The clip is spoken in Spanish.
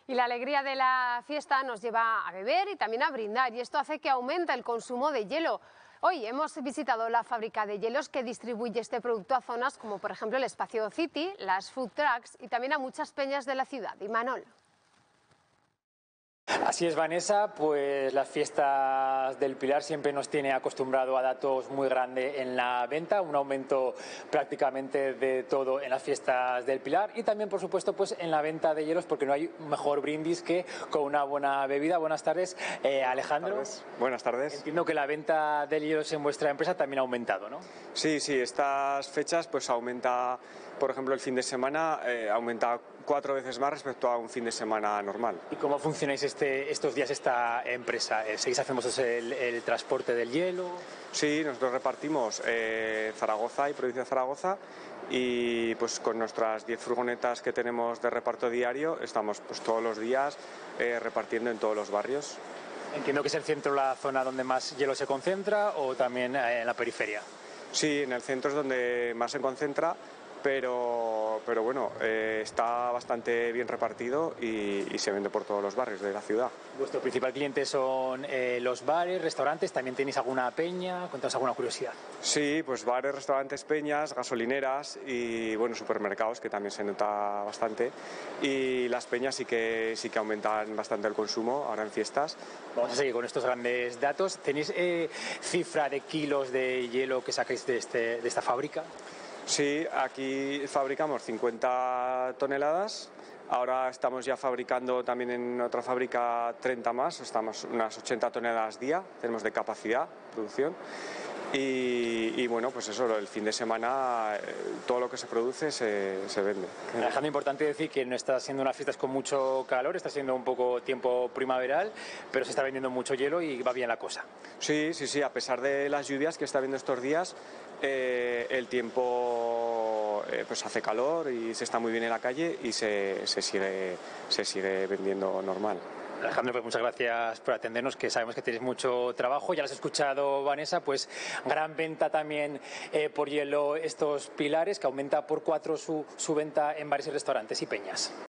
Y la alegría de la fiesta nos lleva a beber y también a brindar, y esto hace que aumente el consumo de hielo. Hoy hemos visitado la fábrica de hielos que distribuye este producto a zonas como por ejemplo el Espacio City, las food trucks y también a muchas peñas de la ciudad. Imanol. Así es, Vanessa, pues las fiestas del Pilar siempre nos tiene acostumbrado a datos muy grandes en la venta, un aumento prácticamente de todo en las fiestas del Pilar y también, por supuesto, pues en la venta de hielos, porque no hay mejor brindis que con una buena bebida. Buenas tardes, Alejandro. Buenas tardes. Entiendo que la venta de hielos en vuestra empresa también ha aumentado, ¿no? Sí, estas fechas pues aumenta, por ejemplo, el fin de semana aumenta 4 veces más respecto a un fin de semana normal. ¿Y cómo funcionáis estos días esta empresa? ¿Seguís haciendo el transporte del hielo? Sí, nosotros repartimos Zaragoza y provincia de Zaragoza y pues con nuestras 10 furgonetas que tenemos de reparto diario estamos pues todos los días repartiendo en todos los barrios. Entiendo que es el centro la zona donde más hielo se concentra o también en la periferia. Sí, en el centro es donde más se concentra, pero bueno, está bastante bien repartido y se vende por todos los barrios de la ciudad. ¿Vuestro principal cliente son los bares, restaurantes? ¿También tenéis alguna peña? Cuéntanos alguna curiosidad. Sí, pues bares, restaurantes, peñas, gasolineras y bueno, supermercados, que también se nota bastante. Y las peñas sí que aumentan bastante el consumo ahora en fiestas. Vamos a seguir con estos grandes datos. ¿Tenéis cifra de kilos de hielo que sacáis de esta fábrica? Sí, aquí fabricamos 50 toneladas. Ahora estamos ya fabricando también en otra fábrica 30 más, estamos unas 80 toneladas día, tenemos de capacidad, producción. Y bueno, pues eso, el fin de semana todo lo que se produce se vende. Alejandro, importante decir que no está siendo unas fiestas con mucho calor, está siendo un poco tiempo primaveral, pero se está vendiendo mucho hielo y va bien la cosa. Sí, a pesar de las lluvias que está habiendo estos días, el tiempo pues hace calor y se está muy bien en la calle y se sigue vendiendo normal. Alejandro, pues muchas gracias por atendernos, que sabemos que tenéis mucho trabajo. Ya lo has escuchado, Vanessa, pues gran venta también por hielo estos Pilares, que aumenta por 4 su venta en bares y restaurantes y peñas.